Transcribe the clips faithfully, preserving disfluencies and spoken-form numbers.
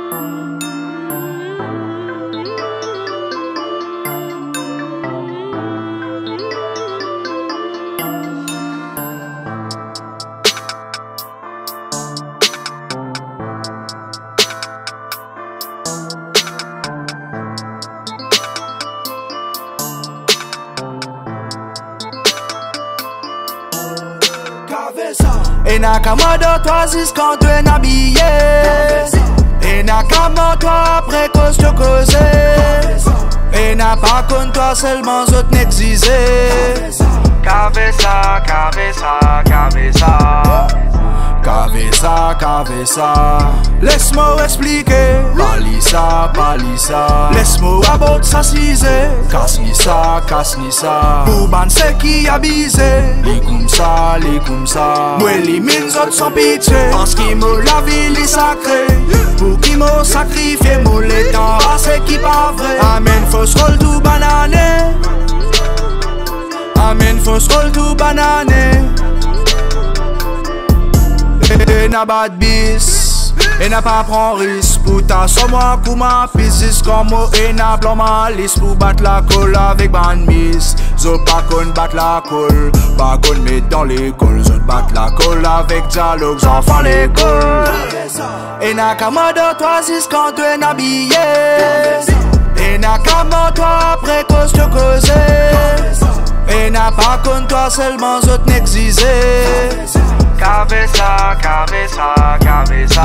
E na kama do toi ziskan dwe nabye E na kama toi apre kos te koze E na pa kon toi selman zot n'exize Kave sa, kave sa, kave sa Kave sa, kave sa Laisse-moi expliquer Pali sa, pali sa Laisse-moi about sa size Kas ni sa, kas ni sa Bouban se ki abize Li koum sa, li koum sa Mwen li min zot sans pitié Parce ki mo la vie li sacré Pour ki mo sakrifye Mo le tan ase ki pa vre Amen fos rol tou banane Amen fos rol tou banane E na bad bis E na pa pran ris Pou ta som wak ou ma pizis Kon mo e na blan malis Pou bat la kol avek ban mis Zot pa kon bat la kol Pa kon met dan l'ekol Zot bat la kol avek dialog Zanfan l'ekol E na kama do toi zis kan te nabye E na kama toi apre kos te koze E na pa kon toi selman zot n'exize Kave sa, kave sa, kave sa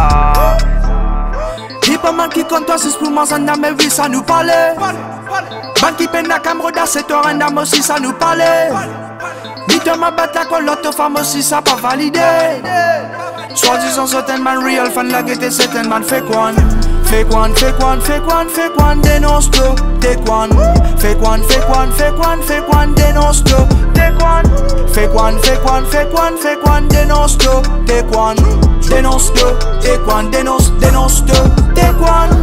Di pa man ki kon toi sis pou man san na me vi sa nou pale Ban ki pen na kam roda se to ren dam osi sa nou pale Ni te ma bat la kol loto fam osi sa pa valide Soit disant certain man real fan la gete certain man fake one Fake one, fake one, fake one, fake one, dénonce tout, take one Fake one, fake one, fake one, fake one, dénonce tout, take one Fake one, fake one, fake one, fake one, dénonce tout, take one Dénonce tout, take one, dénonce, dénonce tout, take one